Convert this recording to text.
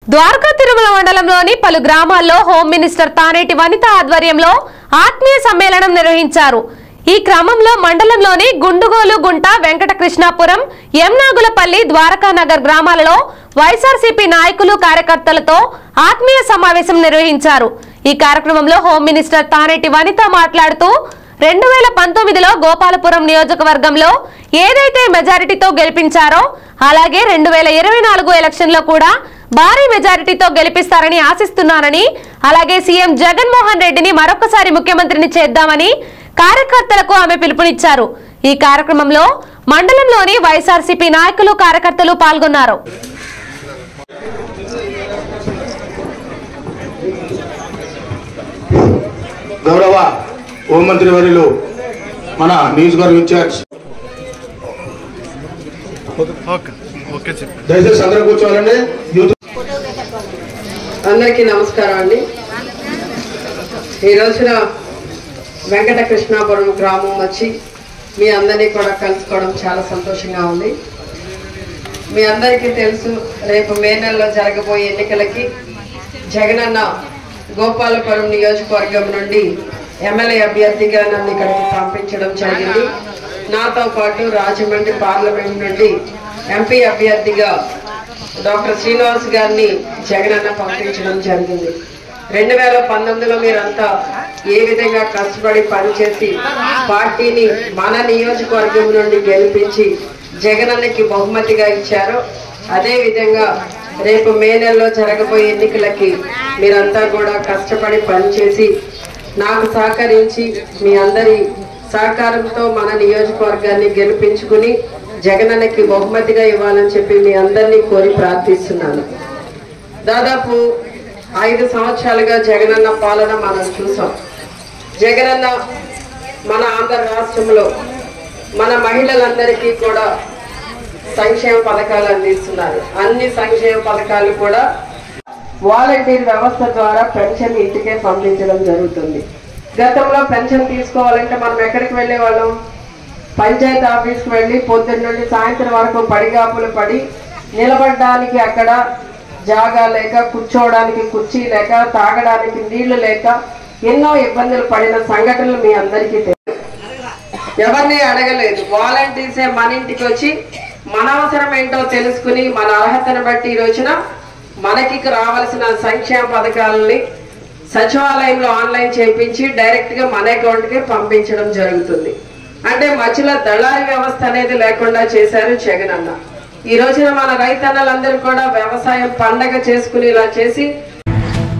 ద్వారకా తిరుమల మండలంలోని పలు గ్రామాల్లో హోమ్ మినిస్టర్ తానేటి వనిత ఆధ్వర్యంలో ఆత్మీయ సమ్మేళనం నిర్వహించారు. ఈ క్రమంలో మండలంలోని గుండుగోలు గుంట, వెంకటకృష్ణాపురం, ఎంనాగులపల్లి, ద్వారకా నగర్ గ్రామాలలో వైఎస్ఆర్సీపీ నాయకులు, కార్యకర్తలతో ఆత్మీయ సమావేశం నిర్వహించారు. ఈ కార్యక్రమంలో హోమ్ మినిస్టర్ తానేటి వనిత మాట్లాడుతూ 2019లో గోపాలపురం నియోజకవర్గంలో ఏదైతే మెజారిటీతో గెలిపించారో అలాగే 2024 ఎలక్షన్లో కూడా భారీ మెజారిటీతో గెలిపిస్తారని ఆశిస్తున్నానని, అలాగే సీఎం జగన్మోహన్ రెడ్డిని మరొకసారి ముఖ్యమంత్రిని చేద్దామని కార్యకర్తలకు ఆమె పిలుపునిచ్చారు. ఈ కార్యక్రమంలో మండలంలోని వైఎస్ఆర్సీపీ నాయకులు, కార్యకర్తలు పాల్గొన్నారు. గౌరవ హోంమంత్రి వర్యులు మన నియోజకవర్గ ఇన్ఛార్జ్ దయచేసి అందరూ కూర్చోవాలండి. అందరికీ నమస్కారం అండి. ఈ రోజున వెంకటకృష్ణాపురం గ్రామం వచ్చి మీ అందరినీ కూడా కలుసుకోవడం చాలా సంతోషంగా ఉంది. మీ అందరికీ తెలుసు, రేపు మే నెలలో జరగబోయే ఎన్నికలకి జగనన్న గోపాలపురం నియోజకవర్గం నుండి ఎమ్మెల్యే అభ్యర్థిగా నన్ను ఇక్కడికి పంపించడం జరిగింది. నాతో పాటు రాజమండ్రి పార్లమెంట్ నుండి ఎంపీ అభ్యర్థిగా డాక్టర్ శ్రీనివాస్ గారిని జగనన్న పంపించడం జరిగింది. 2019లో మీరంతా ఏ విధంగా కష్టపడి పనిచేసి పార్టీని మన నియోజకవర్గం నుండి గెలిపించి జగనన్నకి బహుమతిగా ఇచ్చారో, అదే విధంగా రేపు మే నెలలో జరగబోయే ఎన్నికలకి మీరంతా కూడా కష్టపడి పనిచేసి నాకు సహకరించి మీ అందరి సహకారంతో మన నియోజకవర్గాన్ని గెలిపించుకుని జగనన్నకి బహుమతిగా ఇవ్వాలని చెప్పి మీ అందరినీ కోరి ప్రార్థిస్తున్నాను. దాదాపు 5 సంవత్సరాలుగా జగనన్న పాలన మనం చూసాం. జగనన్న మన ఆంధ్ర రాష్ట్రంలో మన మహిళలందరికీ కూడా సంక్షేమ పథకాలు అందిస్తున్నారు. అన్ని సంక్షేమ పథకాలు కూడా వాలంటీర్ వ్యవస్థ ద్వారా పెన్షన్ ఇంటికే పంపించడం జరుగుతుంది. గతంలో పెన్షన్ తీసుకోవాలంటే మనం ఎక్కడికి వెళ్ళే వాళ్ళం? పంచాయతీ ఆఫీస్కి వెళ్ళి పొద్దున్న నుండి సాయంత్రం వరకు పడిగాపులు పడి నిలబడడానికి అక్కడ జాగా లేక, కూర్చోవడానికి కుర్చీ లేక, తాగడానికి నీళ్లు లేక ఎన్నో ఇబ్బందులు పడిన సంఘటనలు మీ అందరికీ తెలుసు. ఎవరిని అడగలేదు. వాలంటీర్సే మన ఇంటికి వచ్చి మన అవసరం ఏంటో తెలుసుకుని మన అర్హతను బట్టి ఈ రోజున మనకి రావాల్సిన సంక్షేమ పథకాలని సచివాలయంలో ఆన్లైన్ చేయించి డైరెక్ట్ గా మన అకౌంట్ కి పంపించడం జరుగుతుంది. అంటే మధ్యలో దళారీ వ్యవస్థ అనేది లేకుండా చేశారు జగనన్న. ఈ రోజున మన రైతన్నలందరూ కూడా వ్యవసాయం పండగ చేసుకునేలా చేసి